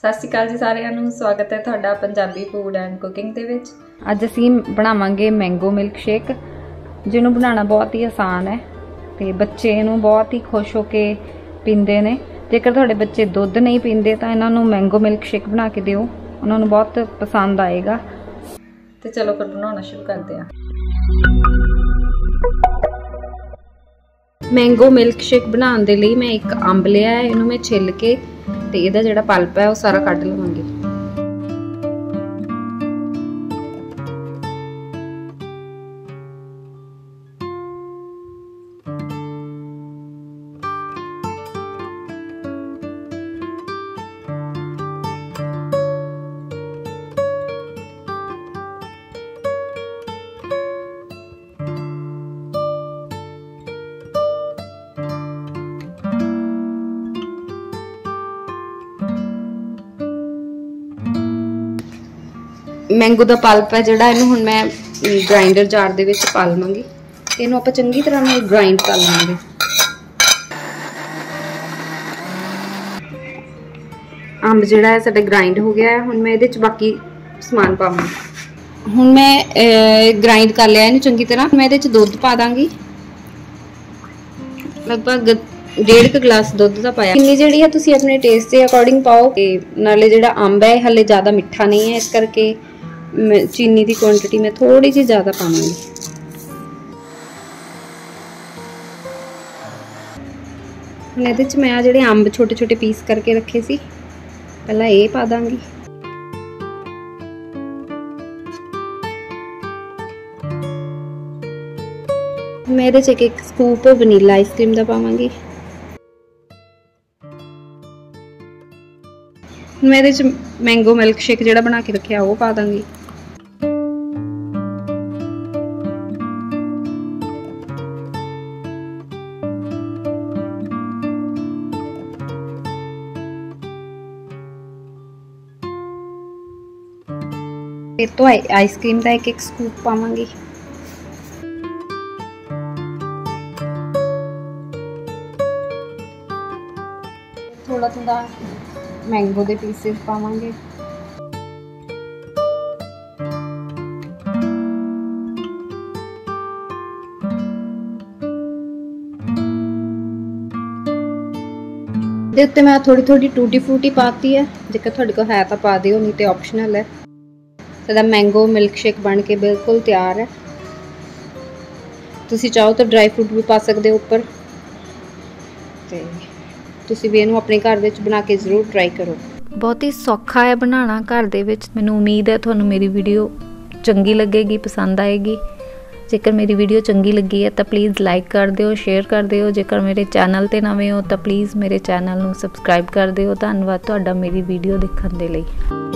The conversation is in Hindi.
सत श्री अकाल जी सारिਆਂ ਨੂੰ स्वागत है ਤੁਹਾਡਾ पंजाबी फूड एंड कुकिंग ਦੇ ਵਿੱਚ। ਅੱਜ ਅਸੀਂ ਬਣਾਵਾਂਗੇ मैंगो मिल्क शेक ਜਿਹਨੂੰ ਬਣਾਉਣਾ बहुत ही आसान है ਤੇ ਬੱਚੇ ਇਹਨੂੰ बहुत ही खुश हो के ਪੀਂਦੇ ਨੇ। ਜੇਕਰ ਤੁਹਾਡੇ ਬੱਚੇ ਦੁੱਧ नहीं ਪੀਂਦੇ ਤਾਂ ਇਹਨਾਂ ਨੂੰ मैंगो मिल्क शेक बना के ਦਿਓ, ਉਹਨਾਂ ਨੂੰ बहुत पसंद आएगा। ਤੇ ਚਲੋ ਫਿਰ ਬਣਾਉਣਾ ਸ਼ੁਰੂ ਕਰਦੇ ਹਾਂ। मैंगो मिल्क शेक बनाने के लिए मैं एक अंब लिया है, इनू मैं छिल के ते इहदा जिहड़ा पल्प है वो सारा कढ लवांगी। मैंगो का पल्प है जिहड़ा इहनूं हुण मैं ग्राइंडर जार दे विच पा लवांगी। इहनूं आपां चंगी तरह नाल ग्राइंड कर लवांगे। अंब जिहड़ा है साडा ग्राइंड हो गया है, हुण मैं इहदे च बाकी समान पावांगी। हुण मैं ग्राइंड कर लिया इहनूं चंगी तरह। मैं इहदे च दुध पा दांगी, लगभग 1.5 गिलास दुध का पाया। चीनी जिहड़ी है तुसीं अपने टेस्ट के अकॉर्डिंग पाओ। नाले जिहड़ा अंब है हले ज़्यादा मिठा नहीं है, इस करके चीनी की क्वांटिटी में थोड़ी जी ज़्यादा पाऊंगी। हुण इहदे च मैं जिहड़े अंब छोटे छोटे पीस करके रखे सी पहला ये पा दांगी। मैं इहदे च एक स्कूप वनीला आइसक्रीम का पावांगी। मैं इहदे च मैंगो मिल्क शेक जिहड़ा बना के रखिया वो पा दांगी। फिर तो आइसक्रीम का एक स्कूप पावांगी। थोड़ा थोड़ा मैंगो के पीसेस पावांगे। उत्ते मैं थोड़ी थोड़ी टूटी फ्रूटी पाती है, जेकर तुहाडे कोल है तो पा दिओ, नहीं तो ऑप्शनल है। साडा मैंगो मिल्क शेक बन के बिल्कुल तैयार है। तुसीं चाहो तो ड्राई फ्रूट भी पा सकते हो उपर। ते तुसीं भी इहनूं अपने घर विच बना के जरूर ट्राई करो। बहुत ही सौखा है बनाना घर दे विच। मैनूं उम्मीद है तुहानूं मेरी वीडियो चंगी लगेगी, पसंद आएगी। जेकर मेरी वीडियो चंगी लगी है तो प्लीज़ लाइक कर दिओ, शेयर कर दिओ। जेकर मेरे चैनल ते नवें हो तो प्लीज़ मेरे चैनल नूं सबसक्राइब कर दिओ। धन्नवाद तुहाडा मेरी वीडियो देखण दे लई।